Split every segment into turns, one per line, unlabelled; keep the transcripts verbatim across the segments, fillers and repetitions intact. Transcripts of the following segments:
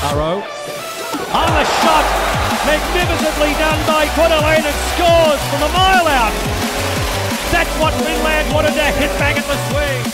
Arrow. On the shot, magnificently done by Kuntulainen, scores from a mile out. That's what Finland wanted to hit back at the swing.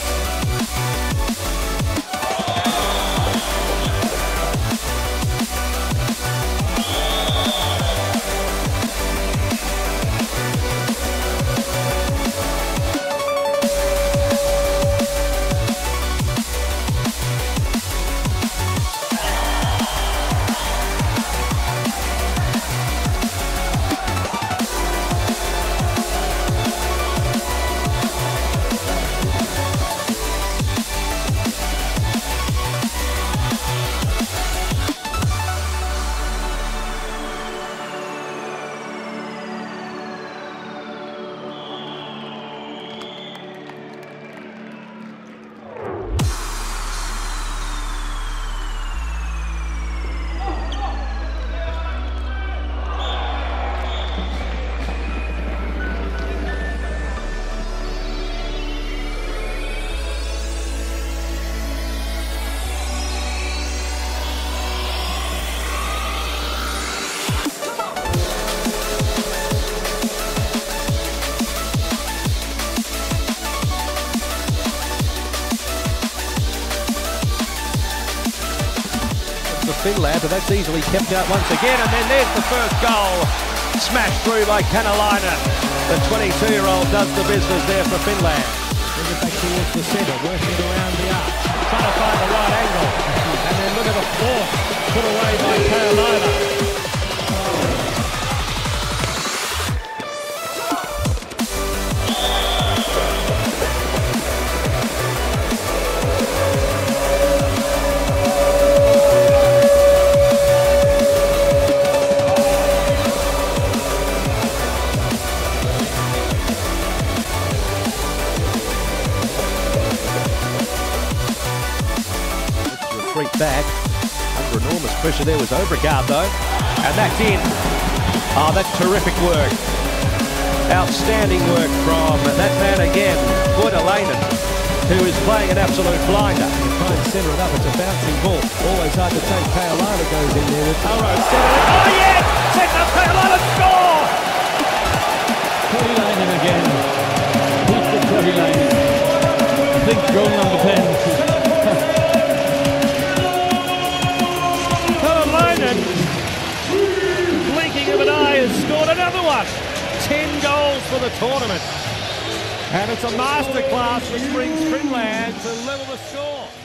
Finland, but that's easily kept out once again, and then there's the first goal, smashed through by Kanalainen. The twenty-two-year-old does the business there for Finland.
Bring it back towards the centre, working it around the arc,
Trying to find the right angle, and then look at the fourth, put away by Kanalainen. Freak back, under enormous pressure there was Obregaard though, and that's in. Oh, that's terrific work. Outstanding work from that man again, Kuntulainen, who is playing an absolute blinder.
try and centre it up, it's a bouncing ball, always hard to take. Carolina goes in there with
Arrow centre it, oh yes, sets up Carolina, score!
Kuntulainen again, he's the Kuntulainen, I think goal number ten.
Blinking of an eye, has scored another one. Ten goals for the tournament. And it's a masterclass which brings Finland to level the score.